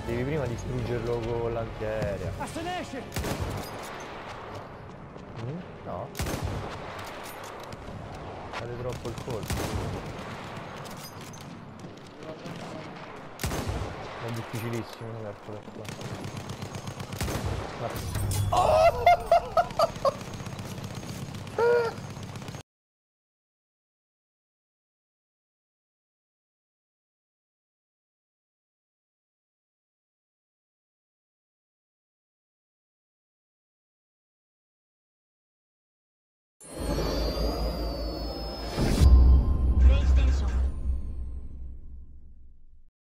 Devi prima distruggerlo con l'antiaerea. Ma se ne esce! No. Fate troppo il colpo. È difficilissimo, calcola qua. Guarda. Oh!